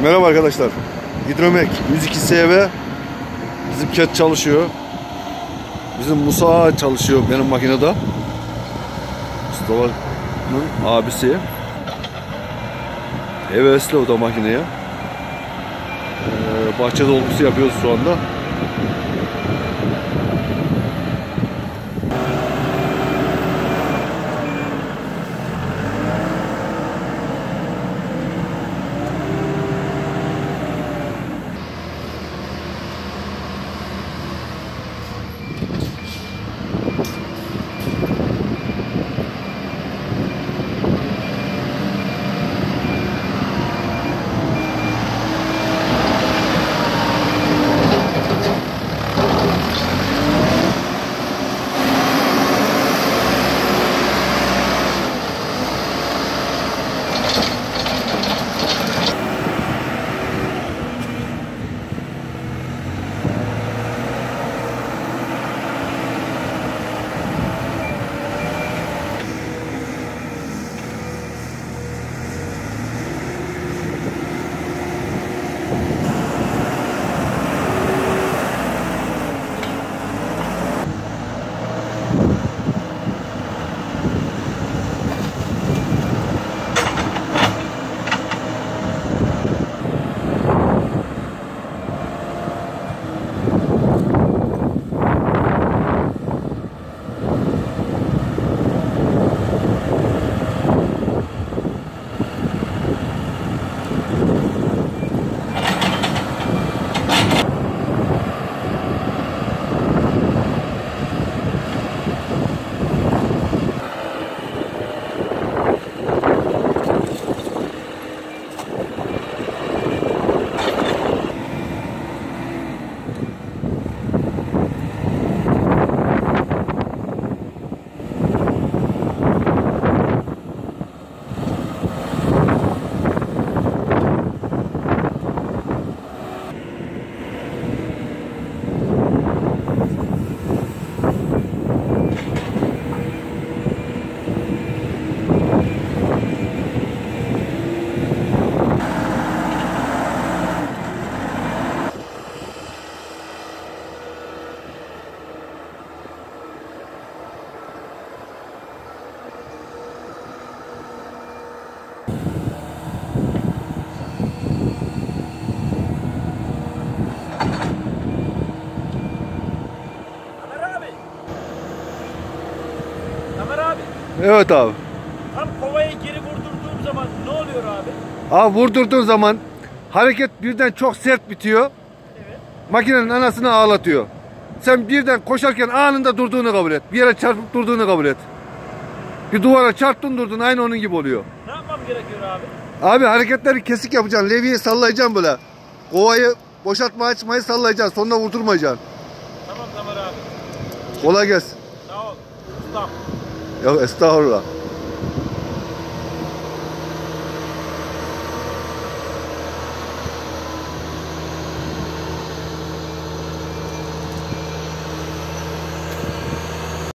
Merhaba arkadaşlar. Hidromek 102 SV bizim ket çalışıyor. Bizim Musa çalışıyor benim makinede. Mustafa'nın abisi. Hevesli o da makineye. Bahçe dolgusu yapıyoruz şu anda. Evet abi. Tam kovayı geri vurdurduğum zaman ne oluyor abi? Abi vurdurduğun zaman hareket birden çok sert bitiyor. Evet. Makinenin anasını ağlatıyor. Sen birden koşarken anında durduğunu kabul et. Bir yere çarpıp durduğunu kabul et. Bir duvara çarptın durdun, aynı onun gibi oluyor. Ne yapmam gerekiyor abi? Abi hareketleri kesik yapacaksın. Levyeyi sallayacaksın böyle. Kovayı boşaltma açmayı sallayacaksın. Sonuna vurdurmayacaksın. Tamam Tamer abi. Kolay gelsin. Sağ ol. Ustam. Yok estağfurullah.